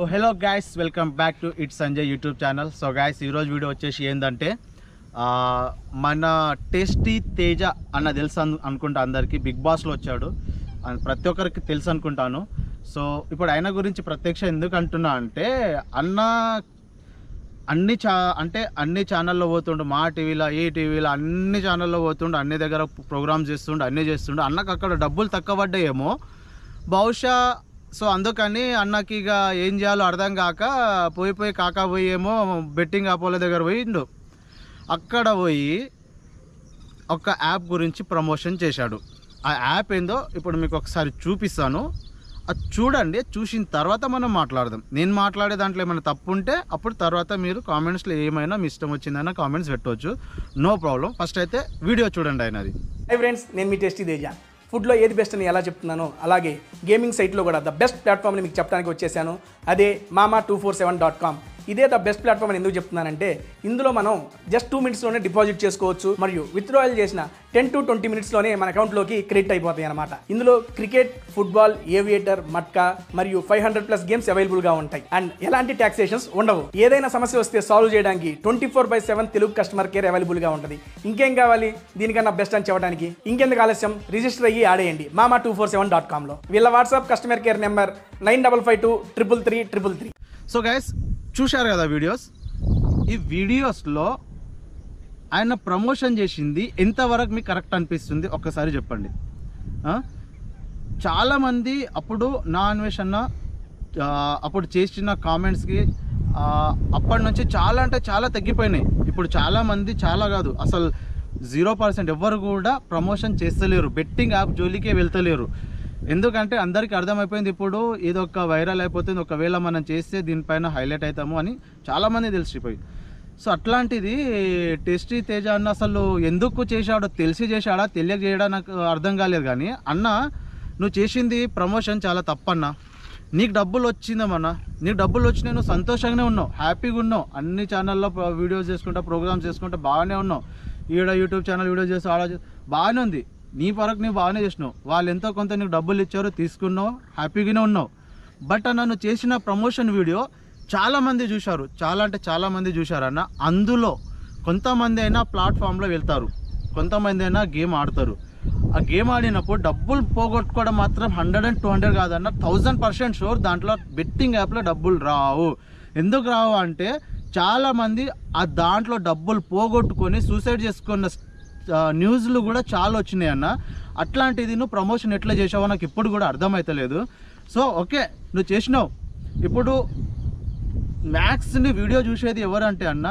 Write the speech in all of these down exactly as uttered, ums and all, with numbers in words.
Hello guys, welcome back to its Sanjay YouTube channel. So guys, ఈరోజు video వచ్చేసి ఏంటంటే మన టేస్టీ తేజ అన్న తెలుసు అనుకుంటా, అందరికీ బిగ్ బాస్లో వచ్చాడు, ప్రతి ఒక్కరికి తెలుసు అనుకుంటాను. సో ఇప్పుడు ఆయన గురించి ప్రత్యక్ష ఎందుకు అంటున్నా అంటే, అన్న అన్ని చా అంటే అన్ని ఛానల్లో పోతుండు, మా టీవీలో ఈ టీవీలో అన్ని ఛానల్లో పోతుండు, అన్ని దగ్గర ప్రోగ్రామ్స్ చేస్తుండు, అన్నీ చేస్తుండు. అన్నకు అక్కడ డబ్బులు తక్కువ పడ్డాయేమో బహుశా. సో అందుకని అన్నకి ఇక ఏం చేయాలో అర్థం కాక పోయి పోయి కాకా పోయేమో బెట్టింగ్ యాప్ల దగ్గర పోయిండు. అక్కడ పోయి ఒక యాప్ గురించి ప్రమోషన్ చేశాడు. ఆ యాప్ ఏందో ఇప్పుడు మీకు ఒకసారి చూపిస్తాను, అది చూడండి. చూసిన తర్వాత మనం మాట్లాడదాం. నేను మాట్లాడే దాంట్లో ఏమైనా తప్పు ఉంటే అప్పుడు తర్వాత మీరు కామెంట్స్లో ఏమైనా మీ ఇష్టం వచ్చిందన్న కామెంట్స్ పెట్టవచ్చు, నో ప్రాబ్లం. ఫస్ట్ అయితే వీడియో చూడండి అయినది. హై ఫ్రెండ్స్, నేను మీ టేస్టీ తేజ. ఫుడ్లో ఏది బెస్ట్ అని ఎలా చెప్తున్నానో అలాగే గేమింగ్ సైట్లో కూడా ద బెస్ట్ ప్లాట్ఫామ్ని మీకు చెప్పడానికి వచ్చేసాను. అదే Mama two four seven dot com. ఇదే ద బెస్ట్ ప్లాట్ఫామ్ అని ఎందుకు చెప్తున్నానంటే, ఇందులో మనం జస్ట్ టూ మినిట్స్లోనే డిపాజిట్ చేసుకోవచ్చు, మరియు విత్డ్రాయల్ చేసిన టెన్ టు ట్వంటీ మినిట్స్లోనే మన అకౌంట్లోకి క్రెడిట్ అయిపోతాయి అనమాట. ఇందులో క్రికెట్, ఫుట్బాల్, ఏవియేటర్, మట్కా మరియు ఫైవ్ హండ్రెడ్ ప్లస్ గేమ్స్ అవైలబుల్గా ఉంటాయి. అండ్ ఎలాంటి టాక్సేషన్స్ ఉండవు. ఏదైనా సమస్య వస్తే సాల్వ్ చేయడానికి twenty four by seven Telugu customer care అవైలబుల్గా ఉంటుంది. ఇంకేం కావాలి దీనికన్నా బెస్ట్ అని చెప్పడానికి? ఇంకెందుకు ఆలస్యం, రిజిస్టర్ అయ్యి ఆడేయండి Mama two four seven dot కామ్లో. వీళ్ళ WhatsApp customer care number nine double five two triple three triple three. So guys, చూశారు కదా వీడియోస్. ఈ వీడియోస్లో ఆయన ప్రమోషన్ చేసింది ఎంతవరకు మీకు కరెక్ట్ అనిపిస్తుంది ఒక్కసారి చెప్పండి. చాలామంది అప్పుడు నా అన్వేషణ అప్పుడు చేసిన కామెంట్స్కి అప్పటి నుంచి చాలా అంటే చాలా తగ్గిపోయినాయి. ఇప్పుడు చాలామంది, చాలా కాదు అసలు జీరో పర్సెంట్ ఎవ్వరు కూడా ప్రమోషన్ చేస్తలేరు, బెట్టింగ్ యాప్ జోలికే వెళ్తలేరు. ఎందుకంటే అందరికీ అర్థమైపోయింది ఇప్పుడు ఇదొక వైరల్ అయిపోతుంది, ఒకవేళ మనం చేస్తే దీనిపైన హైలైట్ అవుతాము అని చాలామంది తెలిసిపోయి. సో అట్లాంటిది టేస్టీ తేజ అన్న అసలు ఎందుకు చేశాడో, తెలిసి చేశాడా తెలియక చేయడా నాకు అర్థం కాలేదు. కానీ అన్న, నువ్వు చేసింది ప్రమోషన్ చాలా తప్పన్నా. నీకు డబ్బులు వచ్చిందమ్మన్నా, నీకు డబ్బులు వచ్చినాయి, నువ్వు సంతోషంగానే ఉన్నావు, హ్యాపీగా ఉన్నావు, అన్ని ఛానల్లో వీడియోస్ చేసుకుంటా, ప్రోగ్రామ్స్ చేసుకుంటా బాగానే ఉన్నావు. ఈడ యూట్యూబ్ ఛానల్ వీడియోస్ చేస్తూ ఆడ బాగానే ఉంది, నీ పరకు నీవు బాగానే చేసినావు. వాళ్ళు ఎంతో కొంత నీకు డబ్బులు ఇచ్చారు, తీసుకున్నావు, హ్యాపీగానే ఉన్నావు. బట్ అన్న, నువ్వు చేసిన ప్రమోషన్ వీడియో చాలామంది చూశారు, చాలా అంటే చాలామంది చూశారు అన్న. అందులో కొంతమంది అయినా ప్లాట్ఫామ్లో వెళ్తారు, కొంతమంది అయినా గేమ్ ఆడతారు. ఆ గేమ్ ఆడినప్పుడు డబ్బులు పోగొట్టుకోవడం మాత్రం హండ్రెడ్ అండ్ టూ హండ్రెడ్ కాదన్న, థౌజండ్ పర్సెంట్ షూర్ దాంట్లో బెట్టింగ్ యాప్లో డబ్బులు రావు. ఎందుకు రావు అంటే, చాలామంది ఆ దాంట్లో డబ్బులు పోగొట్టుకొని సూసైడ్ చేసుకున్న న్యూస్లు కూడా చాలా వచ్చినాయి అన్న. అట్లాంటిది నువ్వు ప్రమోషన్ ఎట్లా చేసావో నాకు ఇప్పుడు కూడా అర్థమవుతలేదు. సో ఓకే, నువ్వు చేసినావు. ఇప్పుడు మ్యాక్స్ని వీడియో చూసేది ఎవరంటే అన్న,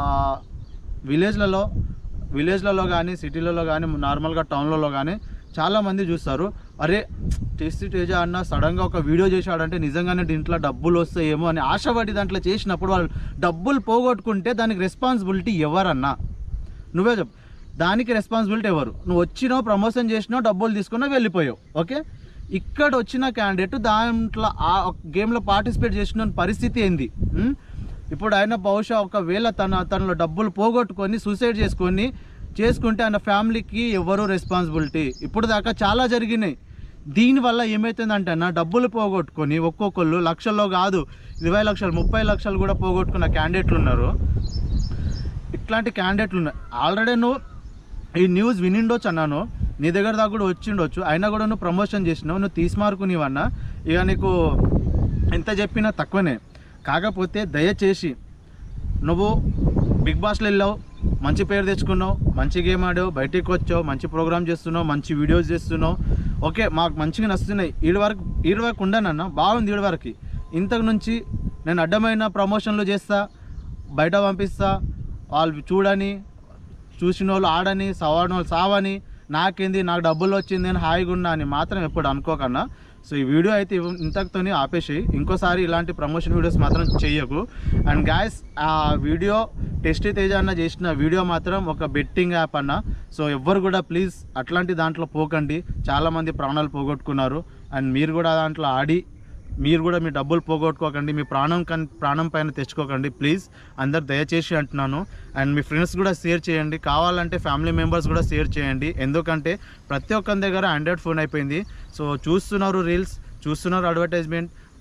విలేజ్లలో విలేజ్లలో కానీ సిటీలలో కానీ నార్మల్గా టౌన్లలో కానీ చాలామంది చూస్తారు. అరే టేస్టీ తేజ అన్న సడన్గా ఒక వీడియో చేశాడంటే నిజంగానే దీంట్లో డబ్బులు వస్తాయేమో అని ఆశపడి దాంట్లో చేసినప్పుడు వాళ్ళు డబ్బులు పోగొట్టుకుంటే దానికి రెస్పాన్సిబిలిటీ ఎవరన్నా? నువ్వే చెప్పు, దానికి రెస్పాన్సిబిలిటీ ఎవరు? నువ్వు వచ్చినావు, ప్రమోషన్ చేసినావు, డబ్బులు తీసుకున్నావు, వెళ్ళిపోయావు. ఓకే, ఇక్కడ వచ్చిన క్యాండిడేట్ దాంట్లో ఆ గేమ్లో పార్టిసిపేట్ చేసిన పరిస్థితి ఏంది? ఇప్పుడు ఆయన బహుశా ఒకవేళ తన తనలో డబ్బులు పోగొట్టుకొని సూసైడ్ చేసుకొని చేసుకుంటే ఆయన ఫ్యామిలీకి ఎవరు రెస్పాన్సిబిలిటీ? ఇప్పుడు దాకా చాలా జరిగినాయి. దీనివల్ల ఏమవుతుందంటే అన్న, డబ్బులు పోగొట్టుకొని ఒక్కొక్కళ్ళు లక్షల్లో కాదు ఇరవై లక్షలు ముప్పై లక్షలు కూడా పోగొట్టుకున్న క్యాండిడేట్లు ఉన్నారు. ఇట్లాంటి క్యాండిడేట్లు ఉన్నాయి. ఆల్రెడీ నువ్వు ఈ న్యూస్ వినిండొచ్చు అన్నాను, నీ దగ్గర దాకా కూడా వచ్చిండొచ్చు, అయినా కూడా నువ్వు ప్రమోషన్ చేసినావు, నువ్వు తీసుమార్కు నీవన్నా. ఇక నీకు ఎంత చెప్పినా తక్కువనే. కాకపోతే దయచేసి నువ్వు బిగ్ బాస్లో వెళ్ళావు, మంచి పేరు తెచ్చుకున్నావు, మంచి గేమ్ ఆడావు, బయటికి వచ్చావు, మంచి ప్రోగ్రామ్ చేస్తున్నావు, మంచి వీడియోస్ చేస్తున్నావు. ఓకే, మాకు మంచిగా నచ్చుతున్నాయి. ఈడి వరకు ఈడి వరకు ఉండనన్నా, బాగుంది ఈడి వరకు. ఇంతకు నుంచి నేను అడ్డమైన ప్రమోషన్లు చేస్తా, బయట పంపిస్తా, వాళ్ళు చూడని, చూసిన వాళ్ళు ఆడని, సవాడిన వాళ్ళు సావని, నాకేంది నాకు డబ్బులు వచ్చింది అని హాయిగా ఉన్నా అని మాత్రం ఎప్పుడు అనుకోకన్నా. సో ఈ వీడియో అయితే ఇంతకుతోనే ఆపేసి ఇంకోసారి ఇలాంటి ప్రమోషన్ వీడియోస్ మాత్రం చెయ్యకు. అండ్ గాయస్, ఆ వీడియో టేస్టీ తేజ అన్న చేసిన వీడియో మాత్రం ఒక బెట్టింగ్ యాప్ అన్న. సో ఎవ్వరు కూడా ప్లీజ్ అట్లాంటి దాంట్లో పోకండి. చాలామంది ప్రాణాలు పోగొట్టుకున్నారు. అండ్ మీరు కూడా దాంట్లో ఆడి మీరు కూడా మీ డబ్బులు పోగొట్టుకోకండి, మీ ప్రాణం కన్ ప్రాణం పైన తెచ్చుకోకండి ప్లీజ్. అందరు దయచేసి అంటున్నాను. అండ్ మీ ఫ్రెండ్స్ కూడా షేర్ చేయండి, కావాలంటే ఫ్యామిలీ మెంబర్స్ కూడా షేర్ చేయండి. ఎందుకంటే ప్రతి ఒక్కరి దగ్గర ఆండ్రాయిడ్ ఫోన్ అయిపోయింది. సో చూస్తున్నారు రీల్స్, చూస్తున్నారు అడ్వర్టైజ్మెంట్,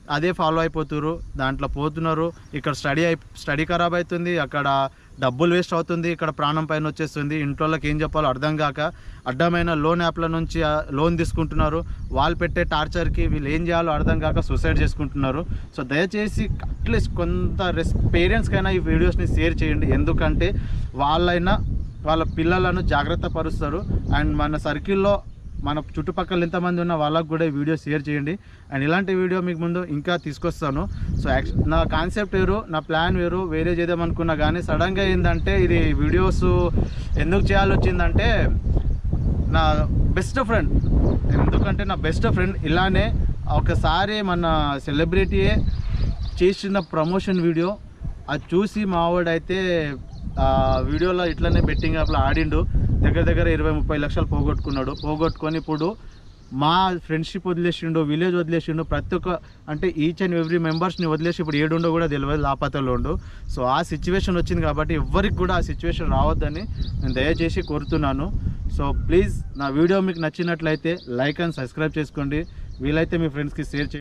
అదే ఫాలో అయిపోతున్నారు, దాంట్లో పోతున్నారు. ఇక్కడ స్టడీ అయి స్టడీ ఖరాబ్ అవుతుంది, అక్కడ డబ్బులు వేస్ట్ అవుతుంది, ఇక్కడ ప్రాణం పైన వచ్చేస్తుంది. ఇంట్లోకి ఏం చెప్పాలో అర్థం కాక అడ్డమైన లోన్ యాప్ల నుంచి లోన్ తీసుకుంటున్నారు. వాళ్ళు పెట్టే టార్చర్కి వీళ్ళు ఏం చేయాలో అర్థం కాక సూసైడ్ చేసుకుంటున్నారు. సో దయచేసి అట్లీస్ట్ కొంత రెస్ పేరెంట్స్కైనా ఈ వీడియోస్ని షేర్ చేయండి. ఎందుకంటే వాళ్ళైనా వాళ్ళ పిల్లలను జాగ్రత్త పరుస్తారు. అండ్ మన సర్కిల్లో మన చుట్టుపక్కల ఎంతమంది ఉన్న వాళ్ళకు కూడా ఈ వీడియో షేర్ చేయండి. అండ్ ఇలాంటి వీడియో మీకు ముందు ఇంకా తీసుకొస్తాను. సో నా కాన్సెప్ట్ వేరు, నా ప్లాన్ వేరు, వేరే చేద్దాం అనుకున్నా కానీ సడన్గా ఏంటంటే ఇది వీడియోస్ ఎందుకు చేయాల్సి వచ్చిందంటే నా బెస్ట్ ఫ్రెండ్ ఎందుకంటే నా బెస్ట్ ఫ్రెండ్ ఇలానే ఒకసారి మన సెలబ్రిటీయే చేసిన ప్రమోషన్ వీడియో అది చూసి మావాడైతే వీడియోలో ఇట్లనే బెట్టింగ్ యాప్లో ఆడిండు. దగ్గర దగ్గర ఇరవై ముప్పై లక్షలు పోగొట్టుకున్నాడు. పోగొట్టుకొని ఇప్పుడు మా ఫ్రెండ్షిప్ వదిలేసిండు, విలేజ్ వదిలేసిండు, ప్రతి ఒక్క అంటే ఈచ్ అండ్ ఎవ్రీ మెంబర్స్ని వదిలేసి ఇప్పుడు ఏడుండో కూడా తెలియదు, లాపతలో ఉండు. సో ఆ సిచ్యువేషన్ వచ్చింది కాబట్టి ఎవరికి కూడా ఆ సిచ్యువేషన్ రావద్దని నేను దయచేసి కోరుతున్నాను. సో ప్లీజ్ నా వీడియో మీకు నచ్చినట్లయితే లైక్ అండ్ సబ్స్క్రైబ్ చేసుకోండి. వీలైతే మీ ఫ్రెండ్స్కి షేర్ చేయండి.